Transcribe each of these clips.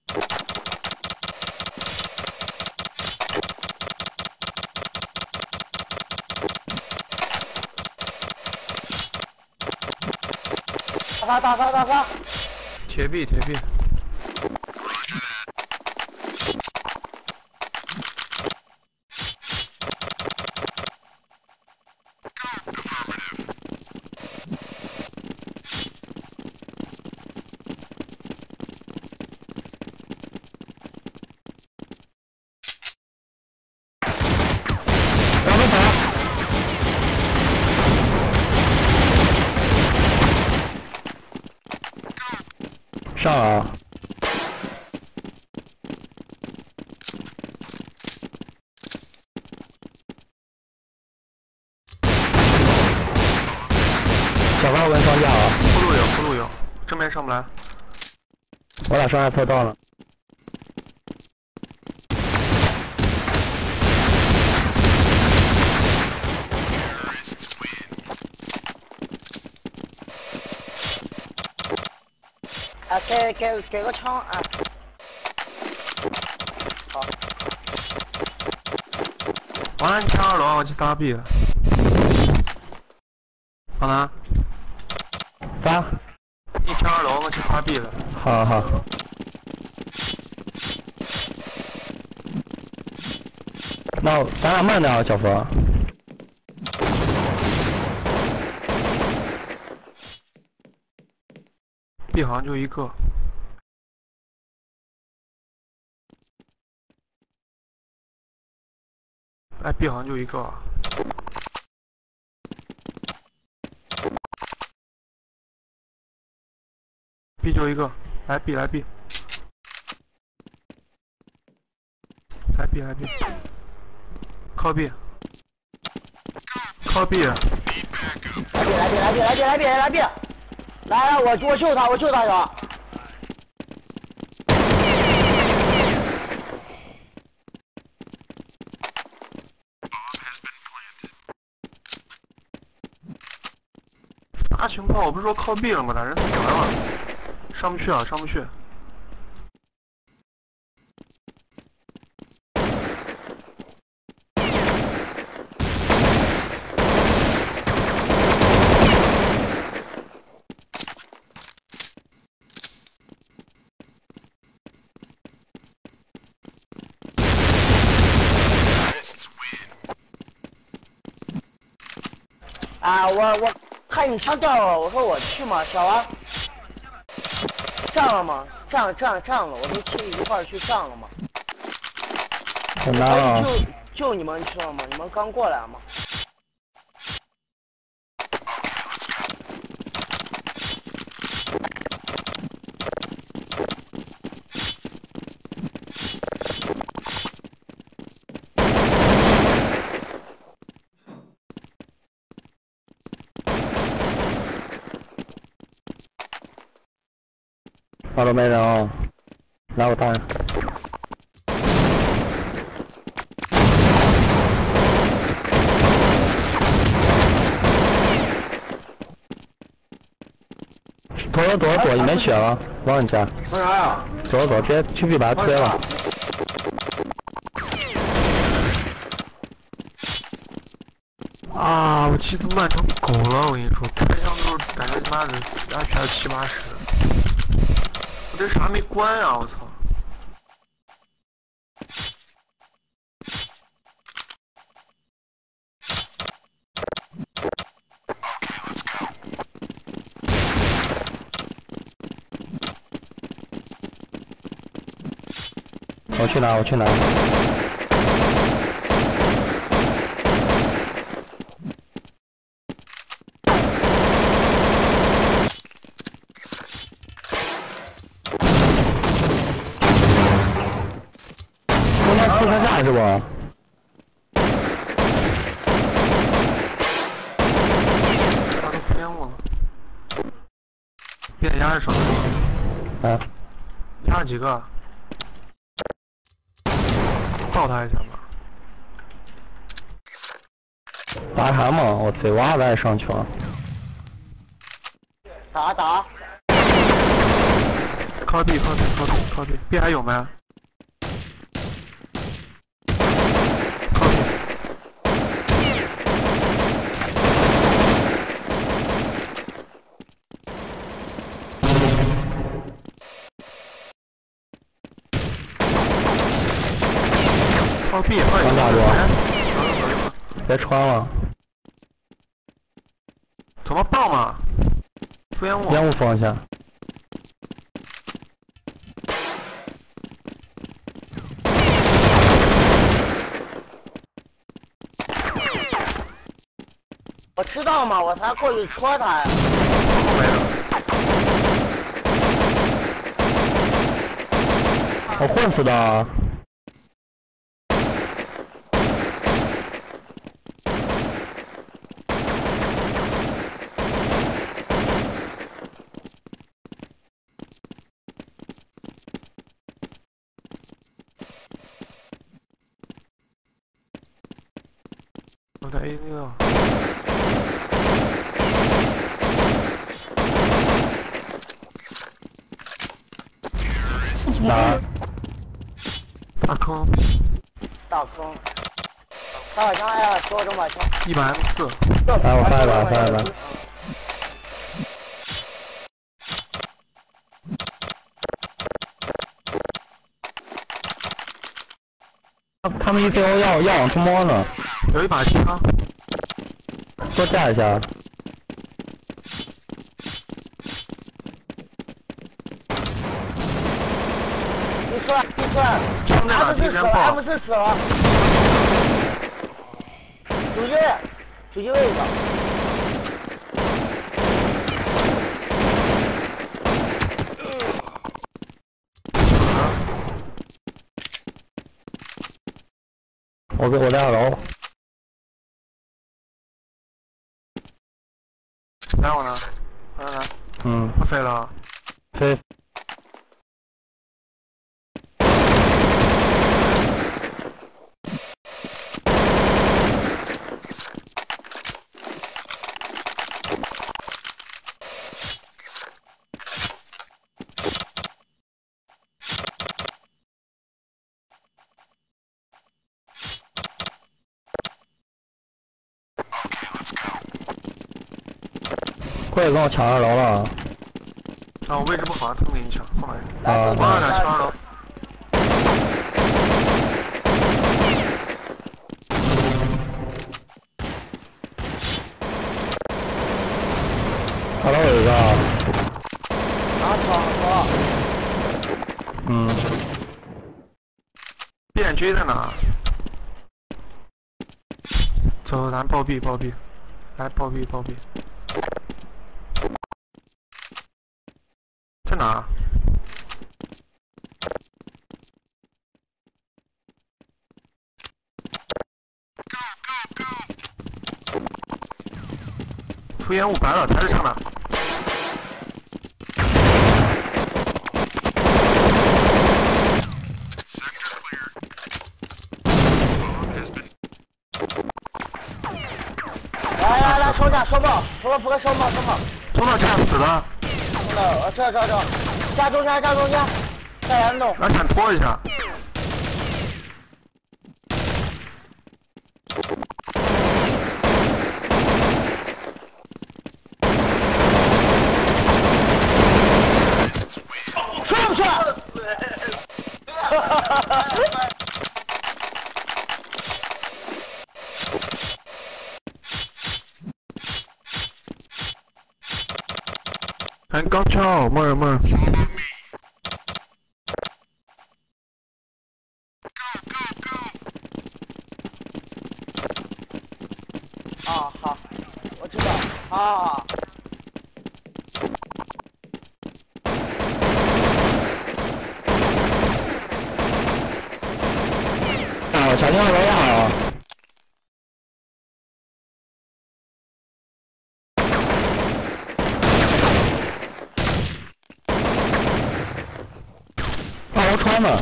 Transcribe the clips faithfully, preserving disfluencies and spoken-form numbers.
打打打打打！ 铁壁铁壁。 上啊！小八问双架啊！ 铺路有，铺路有，正面上不来。 我俩伤害破到了。 啊，给给给个枪啊！好。 完了，你上二楼，我去发币了。好了。 发。 你上二楼，我去发币了。 好好。那咱俩慢点啊，小佛。 币好像就一个。哎，币好像就一个。币就一个，来币来币，来币来币，靠币，靠币。 来币来币来币来币来币来币！来来，我我救他，我救他有。 啥情况？我不是说靠壁了吗？咋人死完了？上不去啊，上不去。 啊，我我看你枪掉了，我说我去嘛，小王。上了吗？上上上了，我都去一块儿去上了嘛。 很难啊！ 就就你们去了吗？你们刚过来吗？ 二楼没人啊，来我单。左左左左，你没血了，往你家。 干啥呀？ 左左，直接去壁把他推了。 啊！我气他慢成狗了，我跟你说，开枪都是感觉他妈的 H P 七八十，我这啥没关啊！我操！ 我去哪？我去哪？我那出山架是不？ 他都偏我了。变压是什么？ 啊， 压几个？抱他一下吧。 打啥嘛？我贼娃子爱上球。 打打。 靠 B 靠 B 靠 B 靠 B，B 还有没？靠 B。靠 B，靠 B。 穿大多。 哎别穿了。 怎么爆嘛？烟雾。 烟雾放一下。 我知道嘛，我才过去戳他呀。 我混死的啊！ 我的 A 六。 哪？ 大坑， 大坑，打把枪呀，给我整把枪。 一百 M 四。 来，我发一把，发一把。他们一最后要要往出摸呢。 有一把枪， 多架一下。 出来，出来 ！M 四死了 ，M 四死了。主机位，主机位一个。 我给我在二楼。 来我呢，来来来， 嗯， 他飞了， 飞。 会跟我抢二楼了。 啊，我位置不好，他们给你抢，后面。 啊， 我二俩抢二楼。 二楼有一个。 拿闯说。 嗯。 变狙在哪？走，咱暴毙暴毙，来暴毙暴毙。 在哪？出烟雾白了，台子上的。 来来来，收架收爆，收了扑克收爆收爆。 收到架死了。 我这这这，架中间架中间，再严重。 来闪拖一下。 上去！哈哈哈哈！ 哎，高超，妹儿妹儿。 啊，好，我知道。啊。 啊，小心二楼压啊！ 二楼穿了，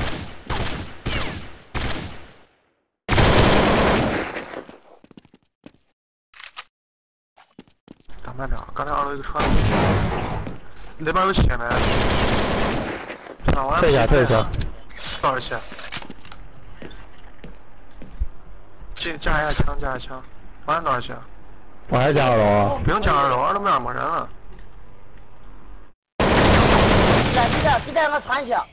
打慢点，刚才二楼一个穿，那边有血没？ 退下退下。 多少钱？进加一下枪，加一下枪。完多少钱？ 我还加二楼啊。 不用加二楼，二楼面没人了。 在这边，别带我穿下。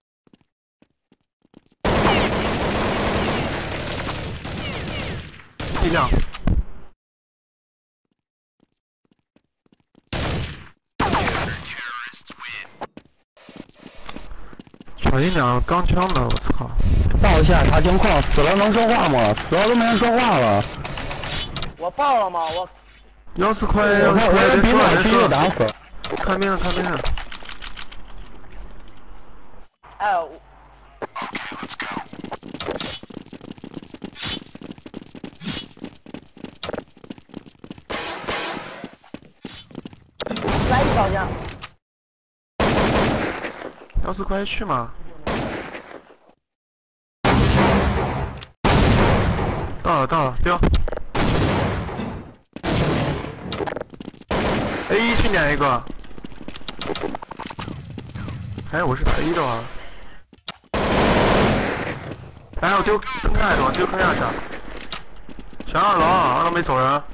力量。小心点，钢枪的，我操！ 报一下查情况，死了能说话吗？死了都没人说话了。 我报了吗？我。 要四块， 我看我人比马区就打死了。 看病，看病。 哎。我来一条线。 要四块去吗？到了到了，丢。A 一去撵一个。哎，我是打 A 的啊。哎，我丢分开了，丢坑下去。小二楼，二楼没走人。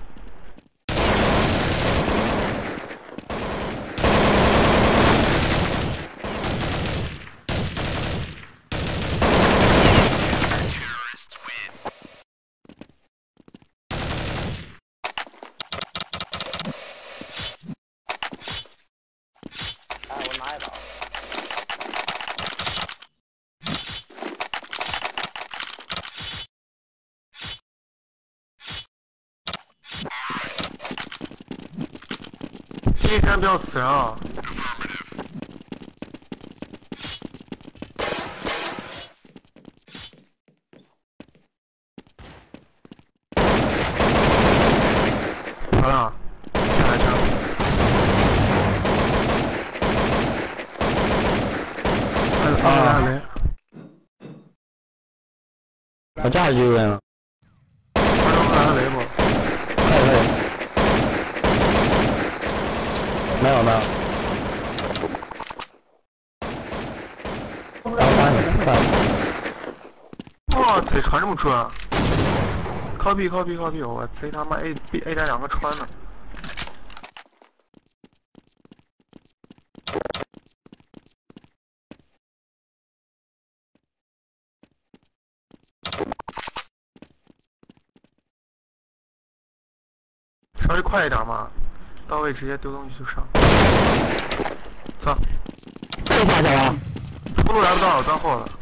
这一天不要死人啊！好了，下来下。啊！雷！ 我架几个人了？ 二楼来个雷不？ 可以可以。没有没有。然后把你看。 哇，嘴传这么准！靠屁靠屁靠屁！我贼他妈 A B A 带两个穿呢。稍微快一点嘛，到位直接丢东西就上。走， 这下去了。 出路来不到，我断后了。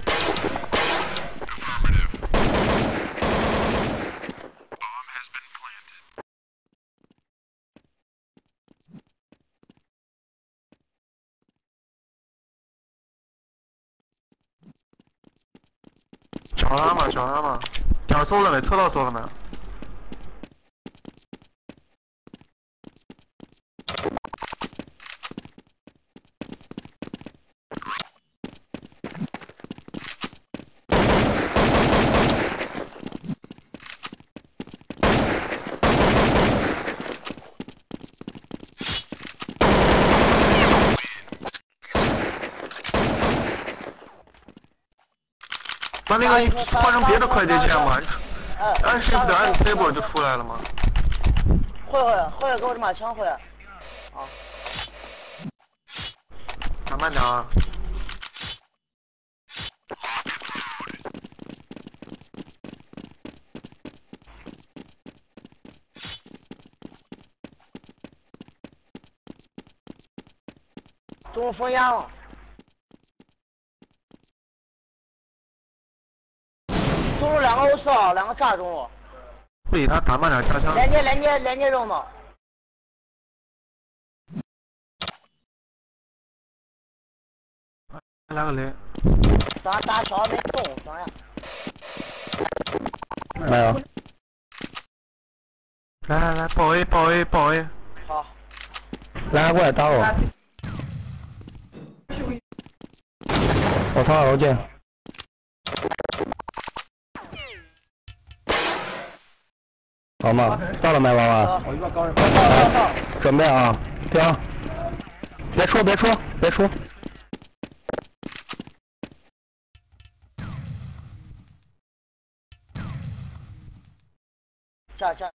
脚拉嘛，脚拉嘛，脚搜了没？测到搜了没？把那个换成别的快捷键嘛，按 shift 按 table 就出来了吗？ 会会会给我这把枪会。啊。 打慢点啊！ 中路封烟了。中路两个 O 四号，两个炸中路。 不给他打慢点加枪。 连接连接连接中的。 来个雷。 打打小没动，等下。 没有。 来来来，爆 A 爆 A 爆 A。 好。 来过来打我。我从二楼进。好吗？到了没，王王？准备啊，停！别出，别出，别出！ 这这。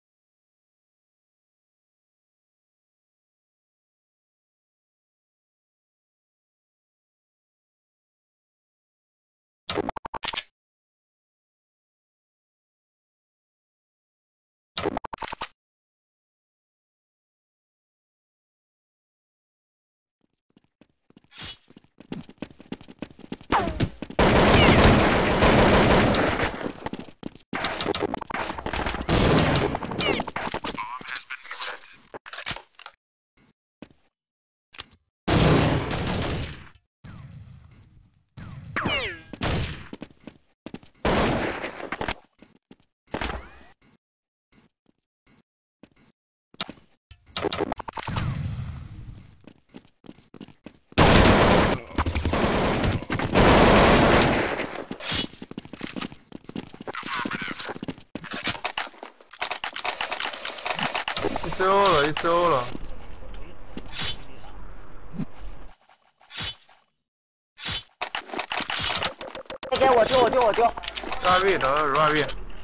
一 C O 了，一 C O 了。 给我丢，我丢，我丢。 十二 B 等十二 B。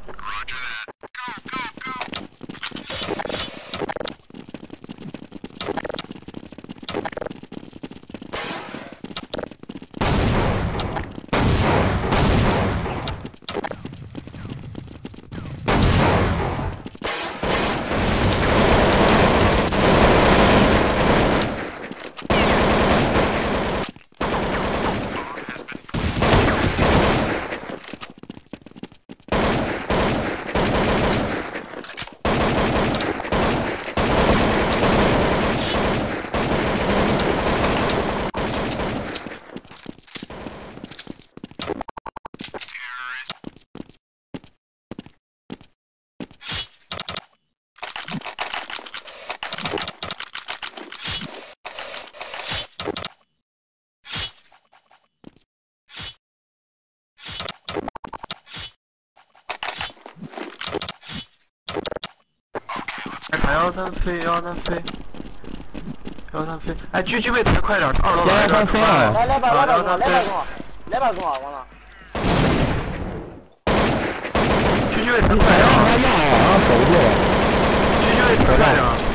看幺三飞，幺三飞，幺三飞，哎，狙击位抬快点，二楼来这， 来来吧，来吧跟我，来吧跟我，来吧跟我，完了。 狙击位抬快点， 他要啊，守不住。 狙击位抬快点。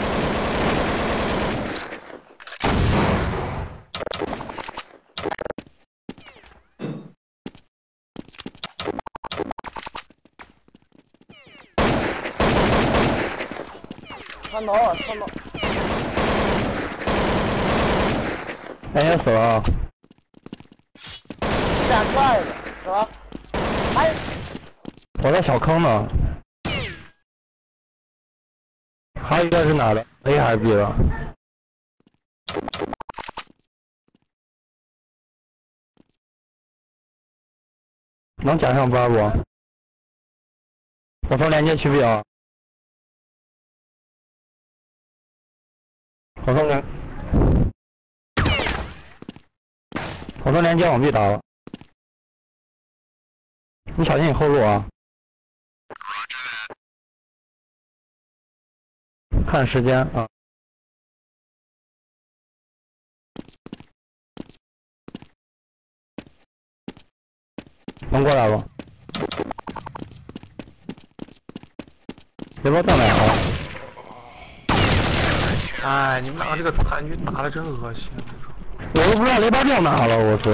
穿头了，穿头。 哎呀，死了！ 站出来的，是吧？哎， 我在小坑呢。还有一个是哪的 ？A 还是 B 的？能加上班不？我从连接区 B 啊。我从连，我从连接往 B 打了。你小心你后路啊！看时间啊。能过来不？别说再买了。 哎，你们俩这个残局打的真恶心。 我都不知道雷巴掉哪了，我是。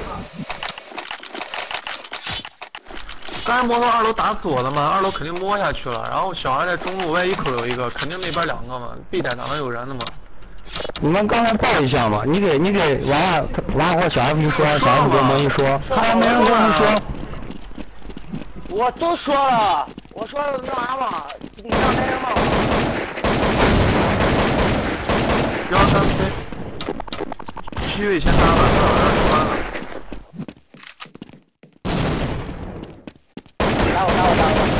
刚才摸到二楼打死我的嘛，二楼肯定摸下去了，然后小孩在中路 Y 一口有一个，肯定那边两个嘛 ，B 点哪能有人的嘛？ 你们刚才报一下嘛？你给你给娃娃娃或小 F 一说，小 F 给我们一说，还没人跟我说。 我都说了，我说那啥嘛，你让没人骂我。 幺三飞，区域先打了，这好像是关了。 打我打我打我。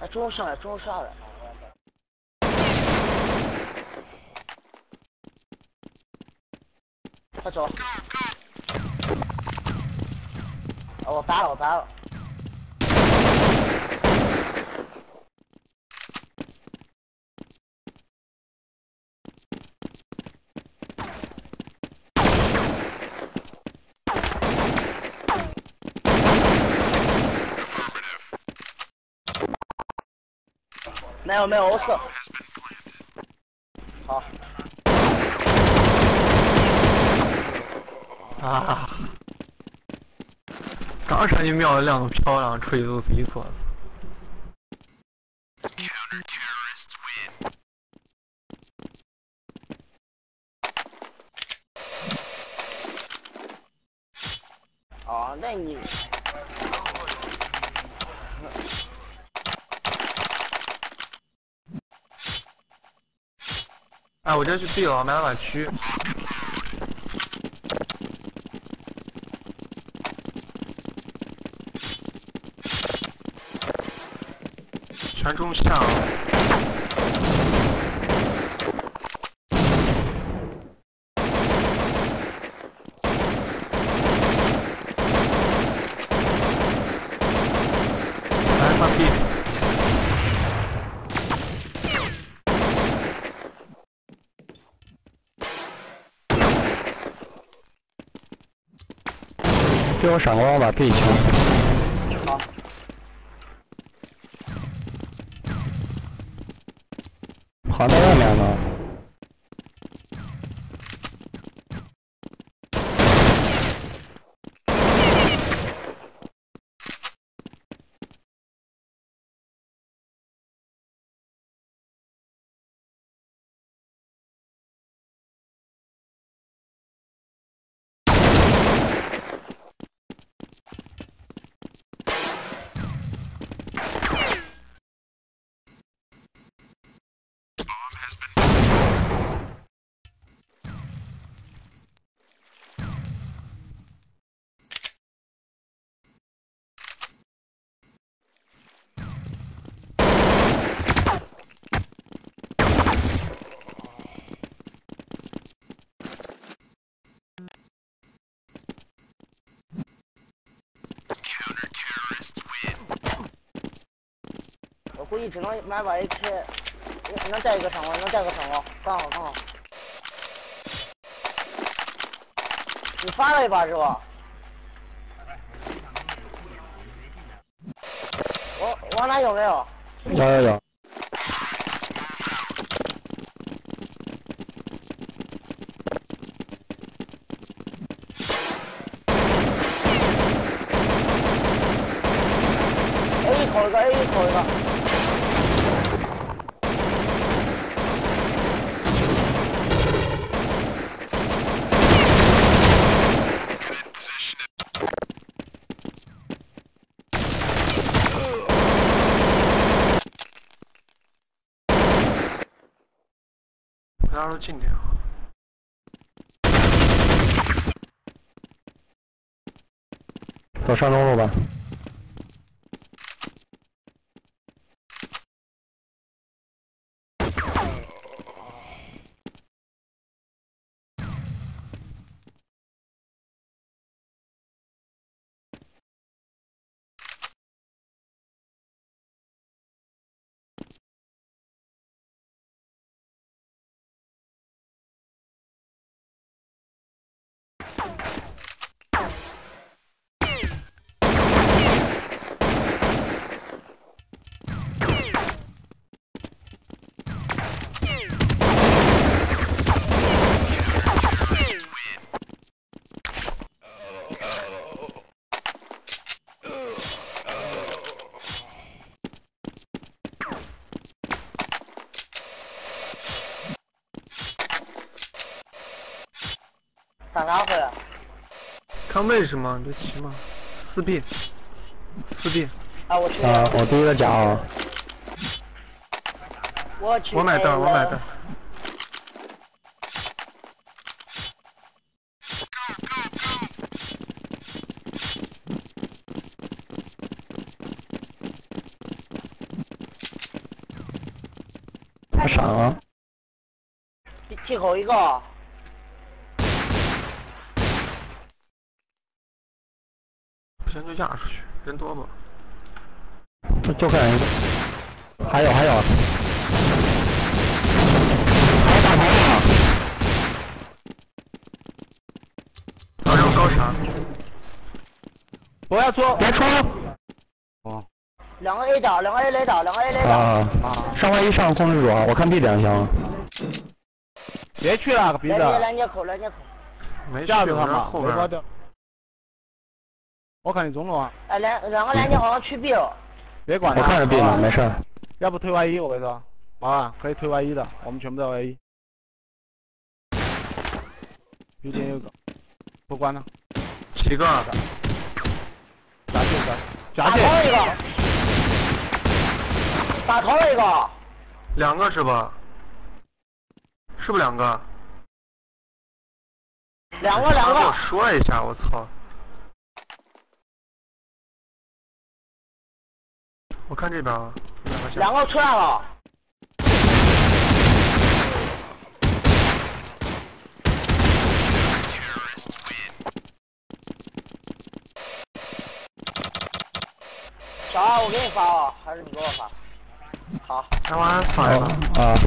哎，中路上来，中路上来。快走！啊，我掰了，我掰了。没有没有，我死。好。 啊！刚上去瞄了两个漂亮，锤子都自己做的。 哦，那你。 哎，我这去 B 了，买了把狙。全中下了。来，放 B。 给我闪光，我把 B 清。 好。 跑到外面了。 我估计只能买把 A K， 能带一个闪光，能带个闪光，刚好刚好。你发了一把是吧？我我那有没有？ 有有有。 A 一口一个 ，A 一口一个。 大家都近点。 走上中路吧。 打啥回来？ 看位置吗？别骑嘛。四 B， 四 B。 啊，我去。 啊，我第一个甲啊。 我去。 我买单，我买单。 他闪了。 进口一个。 先就压出去，人多吧？ 就看一个。还有还有。还有大头啊！ 还有高闪。 不要出，别出！哦。 两个 A 倒，两个 A 雷倒，两个 A 雷倒。 啊啊！上万一上控制住啊！我看 B 两箱。别去了，鼻子。 拦截拦截口，拦截口。 没架住他嘛， 后边。 我看你中路啊。 哎，两两个拦截好像去 B 了。 别管他，我看着 B 呢，没事。要不推 Y 一，我跟你说，啊，可以推 Y 一的，我们全部都 Y 一。有点有个，不关了。 几个？ 夹界的，夹打界。 头一个。打头一个。 两个是吧？是不是两个？ 两个两个。 跟我说一下，我操！我看这边啊，两个两个出来了。小二，我给你发啊，还是你给我发？好。 开完发一个。 啊。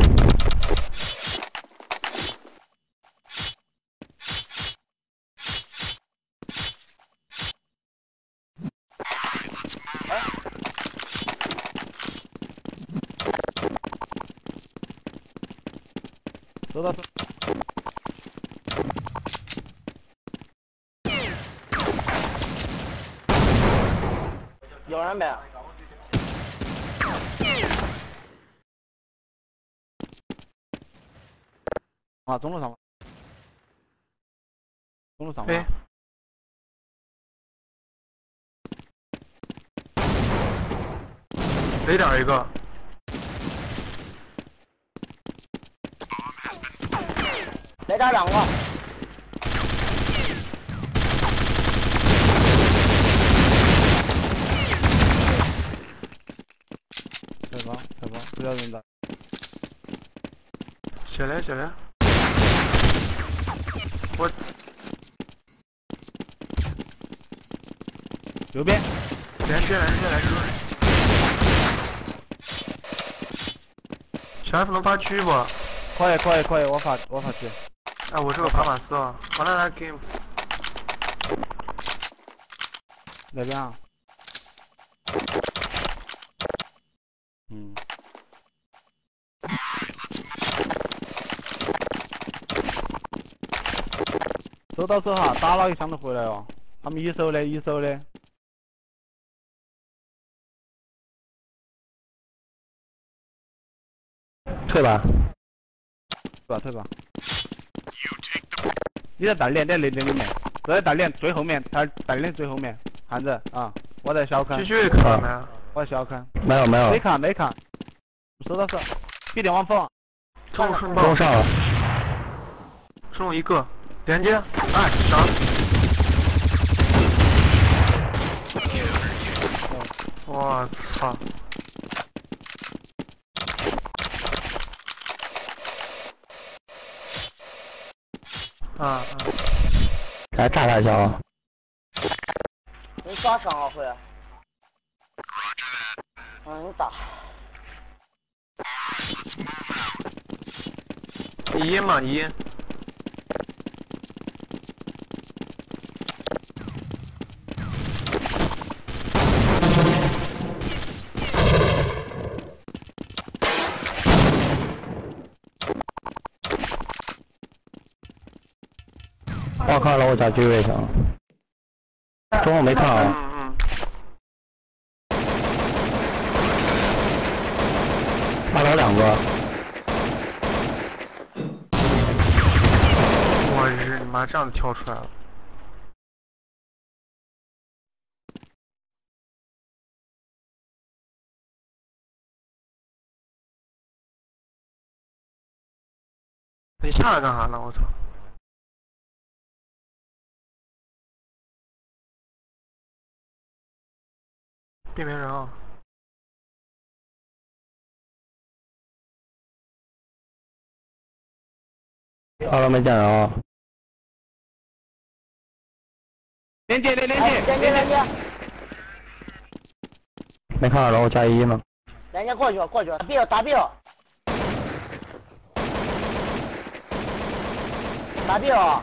走到。 有人没？ 啊，中路上。中路上。 哎。雷点一个。 雷点两个。 对吧？对吧？不要人打。 起来起来！我右边。 连接连接连接。小 F 能发狙不？ 可以可以可以，我发我发狙。 哎，我是个爬马斯啊，完了来 game。 哪边啊？嗯。走到手哈，打了一枪都回来哦。他们一手的，一手的。退吧。退吧退吧。你在大连，在雷电里面，都在大连最后面，他大连最后面，看着啊，我在小坑。 继续看没？ 我在小坑。 没有没有。 没看没看。收到手，闭电往防。 中顺爆。 中上了。 中一个，连接，哎，闪。我操！啊啊！ 来炸他一下啊！ 你抓伤了会？嗯，你打。 你阴吗？你阴。 我看了我家机位上，中午没看啊。 嗯嗯。二楼两个。 我日你妈，这样跳出来了。你下来干啥呢？我操！别没人啊！ 二楼没见人啊。 连接连连接连接连接没看二楼加一呢。 连接过去过去，打 B 了打 B 了，打 B 了。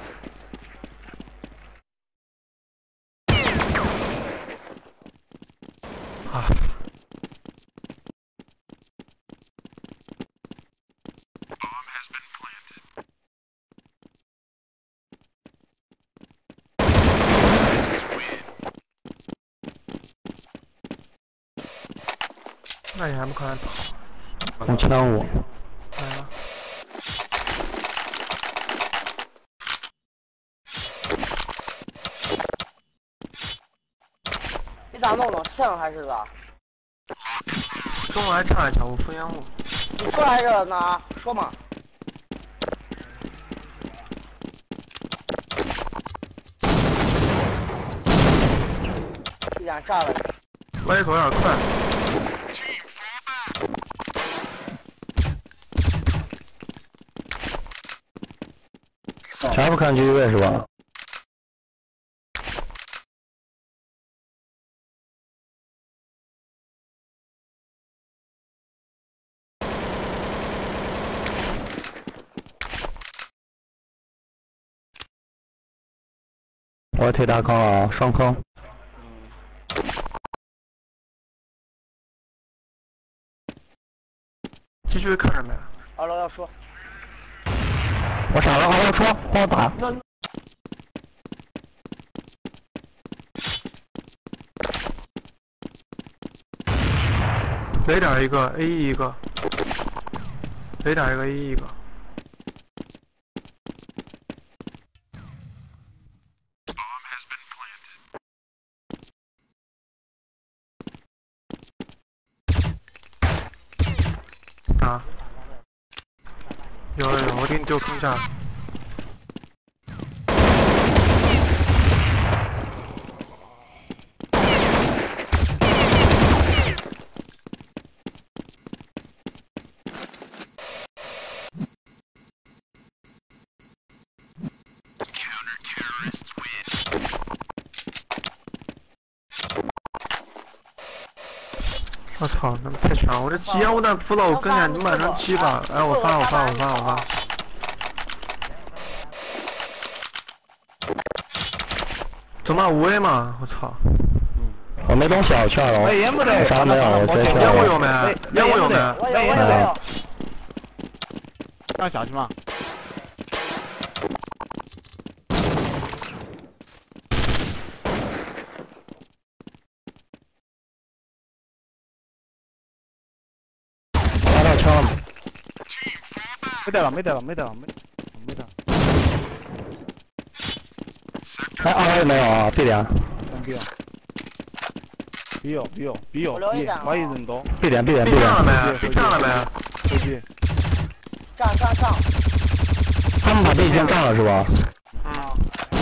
啊！那你还不快点跑？ 五千五。 来了。 你咋弄的？剩还是咋？ 中午还差一条，我封烟雾。 你出来是哪？说嘛。一点炸了。 歪口有点快。 全部看机位是吧？我推大坑了啊，双坑。 继续看着没？ 二楼要说。 我傻了，二楼戳，帮我打。 雷点一个 ，A 一一个，雷点一个 A 一一个。啊！有有有，我给你丢坑下。我操，那太强！我这急烟雾弹扑到我跟前，你满成鸡巴！哎，我发，我发，我发，我发！怎么五 A 吗？我操！ 我没东西，我去二楼。 烟没得， 啥没有，我直接去二楼。 烟雾有没？烟雾有没？ 我有我有我有。 让下去嘛。 拿到枪了吗？ 没得了，没得了，没得了，没没得了。 哎，二楼也没有啊 ，B 点。 B 有 B 有 B 有 B 有 B， 怀疑人多。 B 点 B 点 B 点。 上了没？上了没？ 回去。 上上上。 他们把 B 已经占了是吧？ 啊。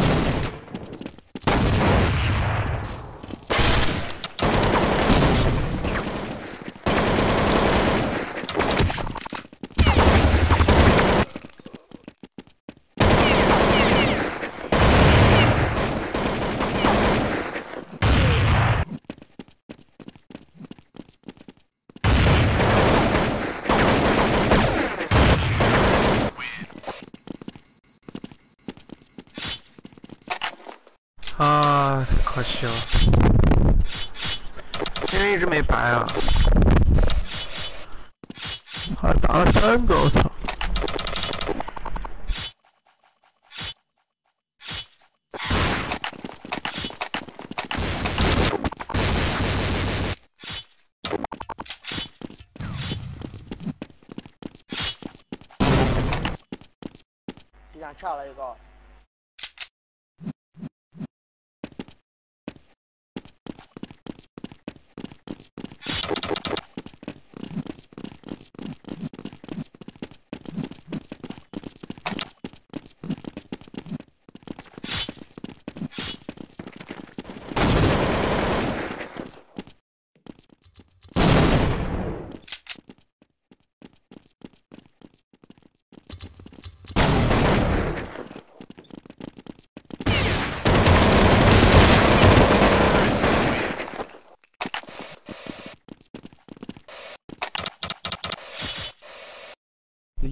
啊，可惜了，今天一直没白啊，还打了三个，我操！ 地上炸了一个。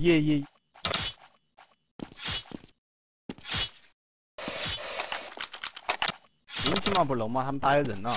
野野。运气嘛不漏嘛，他们打有人了。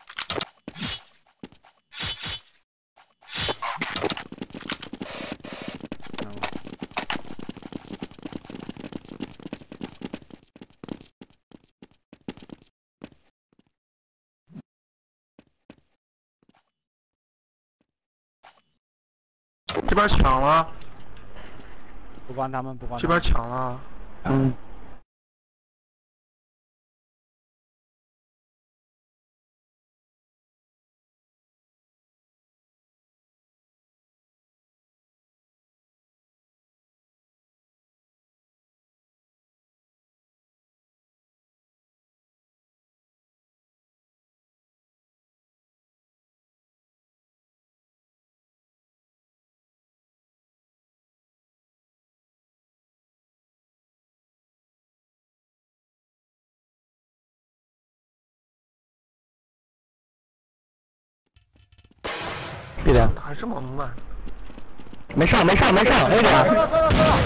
这边抢了， 不管他们，不管他这们。 边抢了， 嗯。B 点， 还这么慢？ 没上没上没上 A 点。 走了走了走了。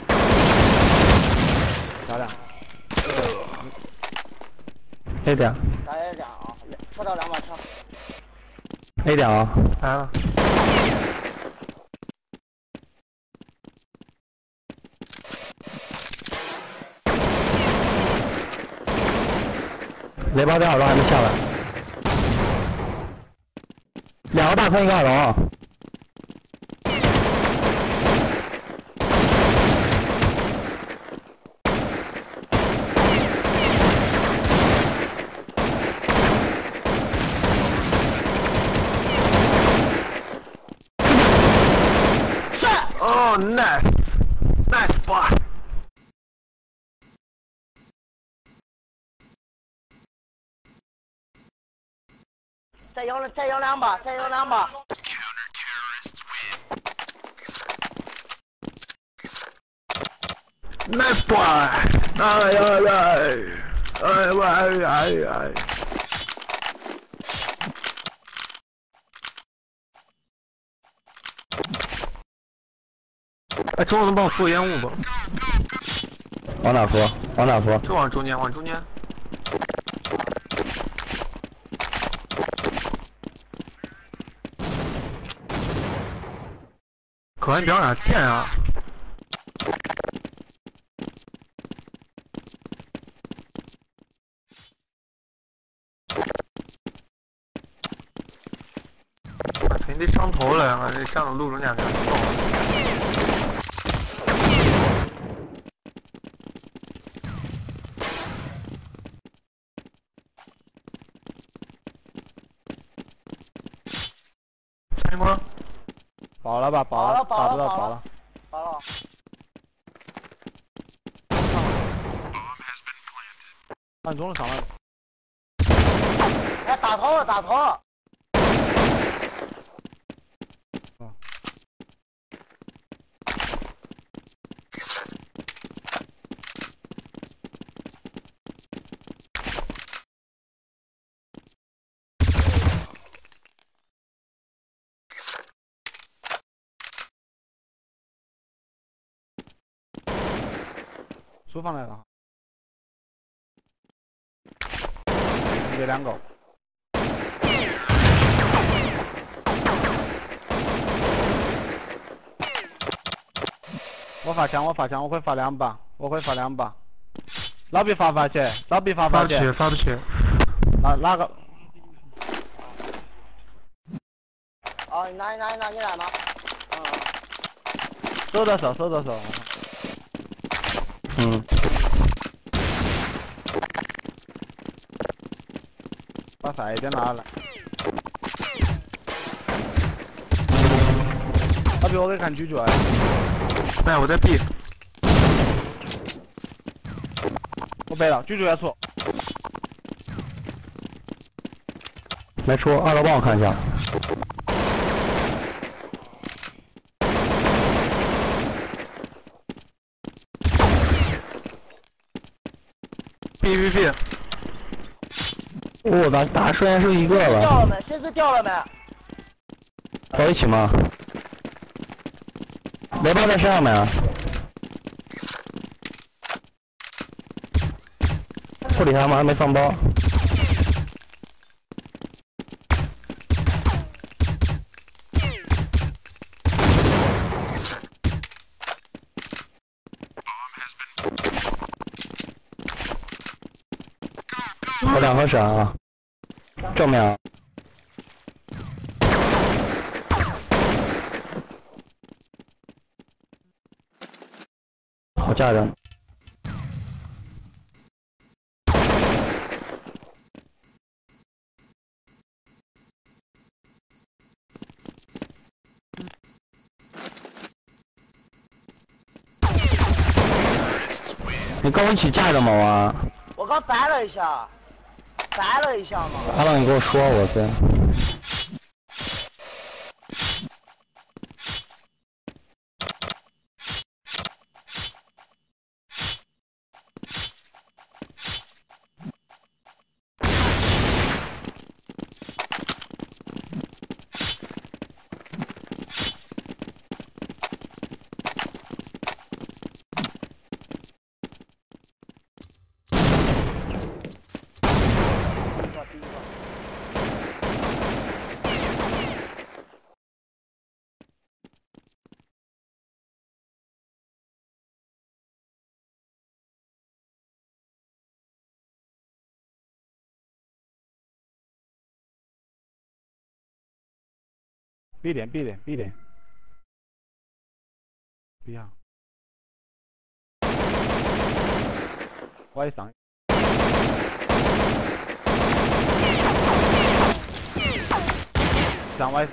漂亮。 A 点。 打 A 点啊，车到两把车。 A 点啊。 来了。 雷包在二楼还没下来，两个大坑一个二楼啊。 哦 ，nice，nice boy。 再摇了，再摇两把，再摇两把。 Nice boy！ 哎呀呀！哎喂哎哎！哎，中路能帮我扶烟雾不？ 往哪扶？往哪扶？ 就往中间，往中间。 可完，你别往哪电啊！我肯定得上头了呀！这上了路中间给他送。下一波。 爆了吧，爆了，爆不到，爆了， 爆了。 按中了上来。 哎，打头了，打头了。 啊。书房来了，这两个。我发枪，我发枪，我会发两把，我会发两把。老毕发发起，老毕发发起， 发不起。 哪哪个？ 哦，你拿你拿你拿你拿吗？嗯。 手着手，手着手。 嗯， 把赛点拿来。老毕，我给看狙击哎。 哎，我在 B。 我白了，狙击要出。 没出，二楼帮我看一下。 B B B， 我打打瞬间是一个掉了。 了没？谁是掉了没？ 到一起吗？ 雷包在上面啊。处理他们还没放包。有两颗闪啊，正面啊。好架着。你跟我一起架着吗？啊？ 我刚白了一下，白了一下嘛。 阿浪，你给我说，我这。 B 点 B 点 B 点 B 啊 Y 上上 Y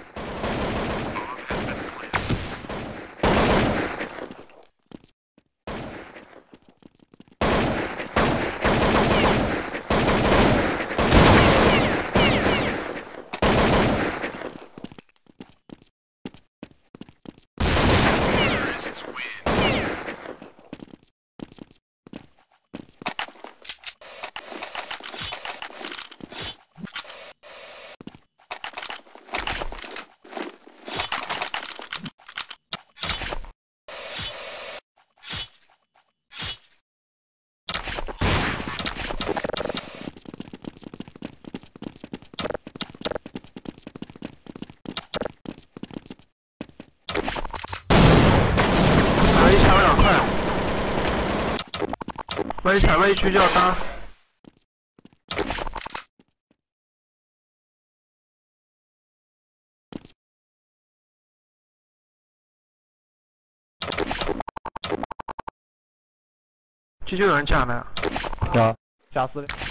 微踩微区叫单。G 九有人架没？ 有。 加四的。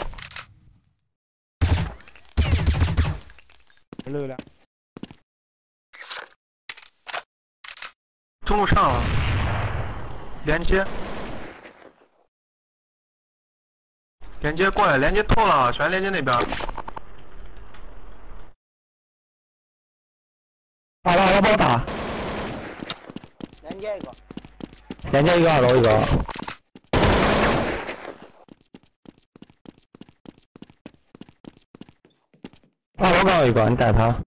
六辆。 中路上了，连接。 连接过来，连接透了，全连接那边。 好了好了，帮我打。 连接一个。 连接一个二楼一个。二楼刚有一个，你逮他。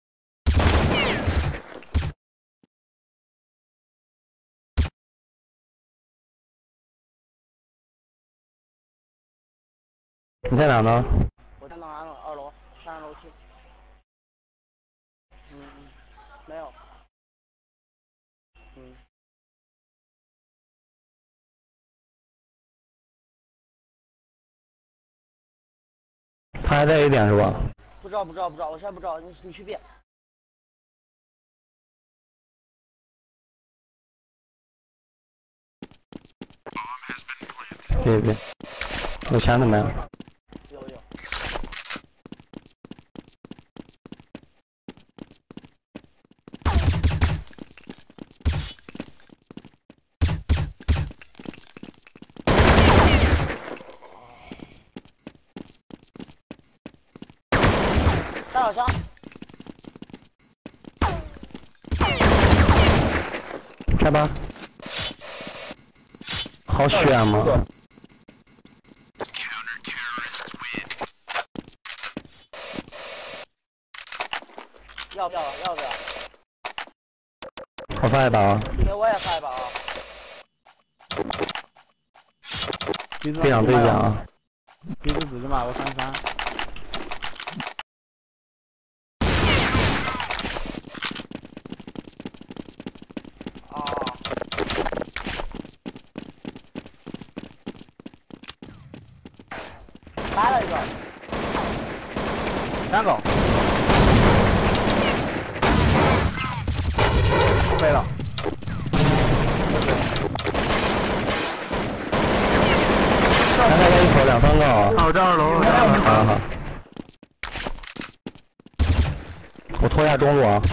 你在哪呢？ 我在那二楼，二楼，上楼梯。嗯嗯，没有。嗯。 他还在 A 点是吧？ 不知道不知道不知道，我现在不知道，你你去变。 别别，有钱的没有？ 有有。大小枪。 开吧。好选吗？要不要？要不要？ 我发一把啊， 给我也发一把啊！ 队长队长啊， 鼻子自己嘛，我三三。 啊！来了一个， 两个。飞了。 来来来一口两三个啊！ 啊，我在二楼，我在好二楼。 好好，我拖一下中路啊！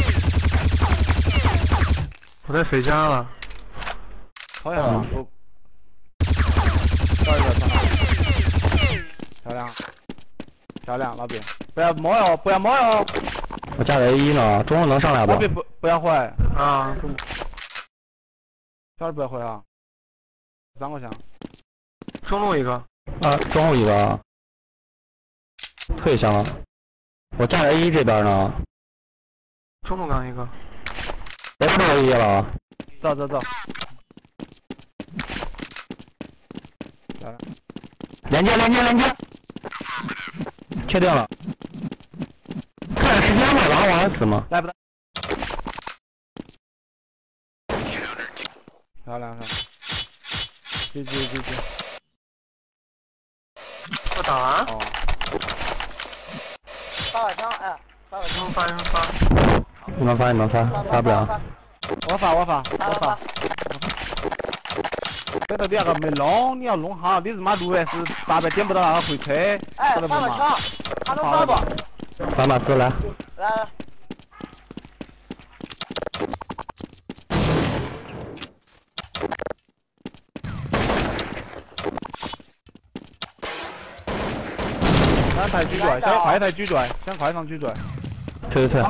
我在水家了。 好呀，我。找一个，漂亮，漂亮，老毕，不要摸哟，不要摸哟。 我架个 A 一呢，中路能上来不老？毕不不要回。 啊。 小的不要回啊。三个枪。 中路一个。 啊，中路一个啊，退下了。我架着 A 一这边呢。 中路刚一个。 别碰 A 一了。 走走走。漂亮。 连接连接连接。确定了。看时间吧，然后往上死吗？ 来不来？漂亮漂亮。继续继续。 我打完。 哦。 发把枪，哎，发把枪， 发一发。 你能发你能发，发不了。 我发我发我发。这个你那个没弄，你要弄好，你他妈路原是大白点不到那个回车。 哎，发把枪，他能发不？ 把马斯来。 来来。 先抬狙拽，先快抬狙拽，先快上狙拽。 退退退。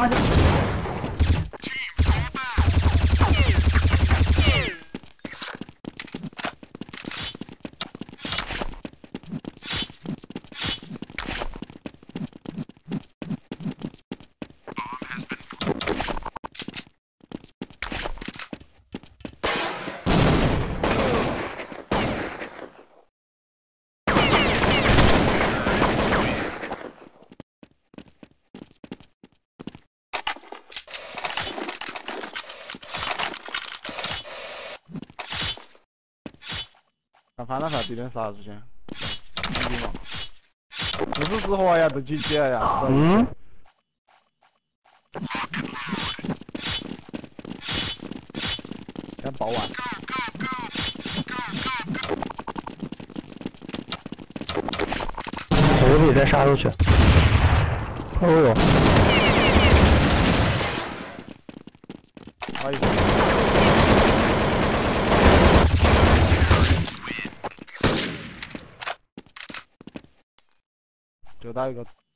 看翻了啥敌人啥子先？不是适合呀，都几几了呀？ 嗯。 先爆完。 我可以再杀出去。哦呦！ 哎呦！就打一个。